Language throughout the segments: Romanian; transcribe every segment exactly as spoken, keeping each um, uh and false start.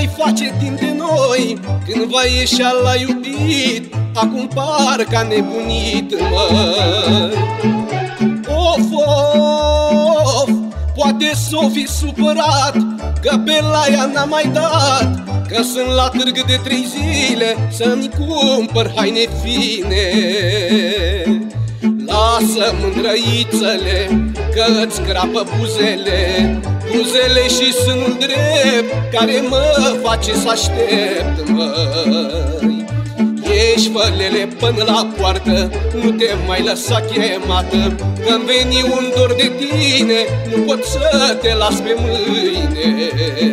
mai face timp de noi, cândva ieșea la iubit, acum parcă a nebunit, măi. Of, of, poate s-o fi supărat că pe la ea n-am mai dat, că sunt la târg de trei zile să-mi cumpăr haine fine. Lasă mândrăițele că îți crapă buzele, buzele și sânul drept care mă face să aștept, măi. Ieși, fă-lele până la poartă, nu te mai lăsa chemată, că-mi veni un dor de tine, nu pot să te las pe mâine.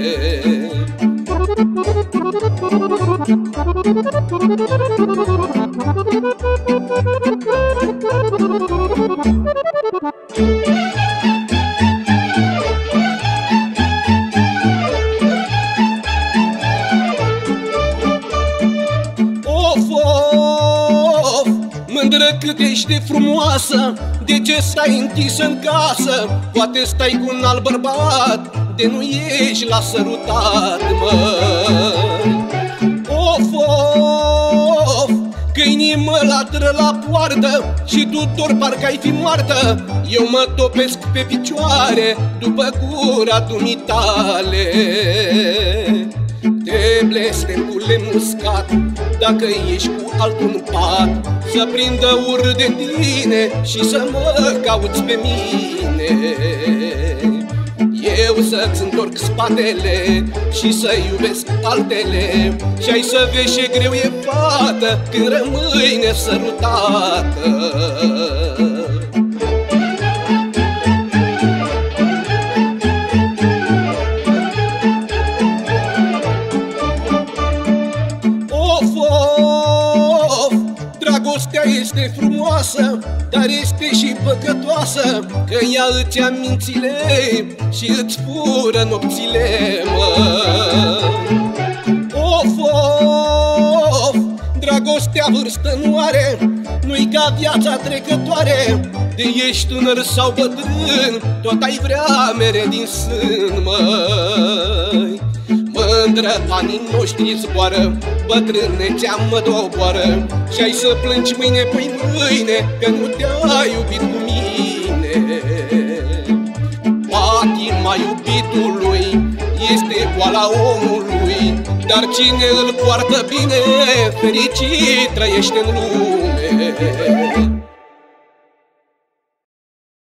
Mândră cât ești de frumoasă, de ce stai închisă în casă? Poate stai cu un alt bărbat, de nu ești la sărutat, măi. Of, of, câinii mă latră la poartă și tu dor parcă ai fi moartă. Eu mă topesc pe picioare după gura dumitale. Te blestemule muscat, dacă ești cu altul în pat, să prindă urât de tine și să mă cauți pe mine. Eu să-ți întorc spatele și să iubesc altele, și ai să vezi ce greu e, fată, când rămâi nesărutată. Dragostea este frumoasă, dar este și păcătoasă, că ea îți ia mințile și îți fură nopțile, măi. Of, of, dragostea vârstă nu are, nu-i ca viața trecătoare. De ești tânăr sau bătrân, tot ai vrea mere din sân, măi. Mândră, anii noștri zboară, bătrânețea mă doboară, și ai să plângi mâine, păi mâine, că nu te-a iubit cu mine. Patima iubitului este boala omului, dar cine îl poartă bine, fericit trăiește în lume.